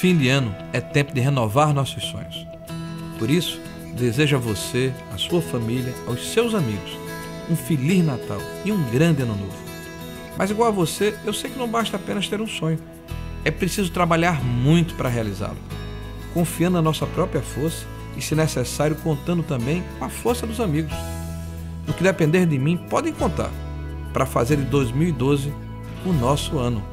fim de ano é tempo de renovar nossos sonhos. Por isso, desejo a você, a sua família, aos seus amigos, um Feliz Natal e um grande Ano Novo. Mas igual a você, eu sei que não basta apenas ter um sonho. É preciso trabalhar muito para realizá-lo, confiando na nossa própria força e, se necessário, contando também com a força dos amigos. No que depender de mim, podem contar para fazer de 2012 o nosso ano.